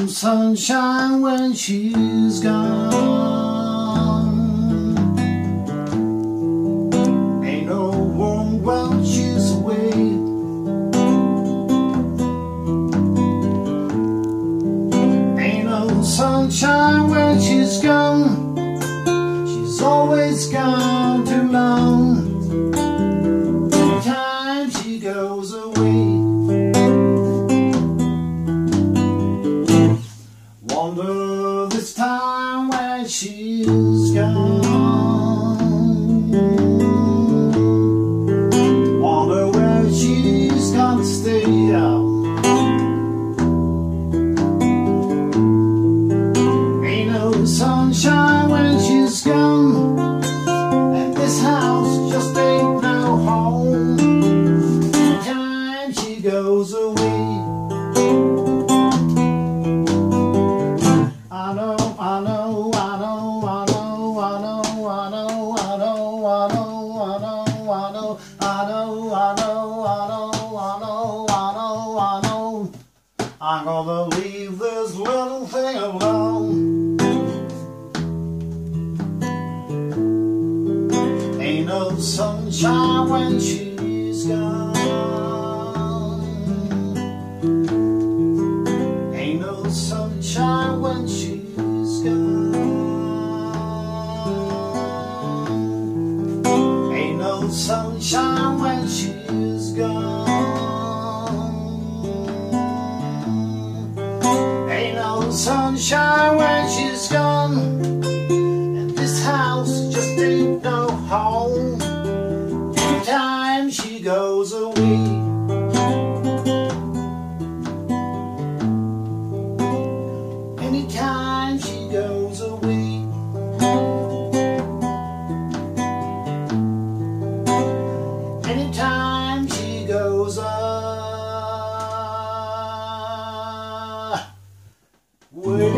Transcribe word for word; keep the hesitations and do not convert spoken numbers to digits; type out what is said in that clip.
no sunshine when she's gone. Ain't no warm while she's away. Ain't no sunshine when she's gone. She's always gone too long. Time she goes away. Wonder this time where she's gone. Wonder where she's gonna stay out. Ain't no sunshine when she's gone, and this house just ain't no home. Time she goes away. I know, I know, I know, I know, I know, I know, I know, I know, I know, I know, I know, I know, I know, I know, I know, I know. I'm gonna leave this little thing alone. Ain't no sunshine when she's gone. Ain't no sunshine when she's gone. Ain't no sunshine when she's gone. Ain't no sunshine when she's gone, and this house just ain't no home. Anytime she goes away. Anytime she goes away. Anytime she goes away.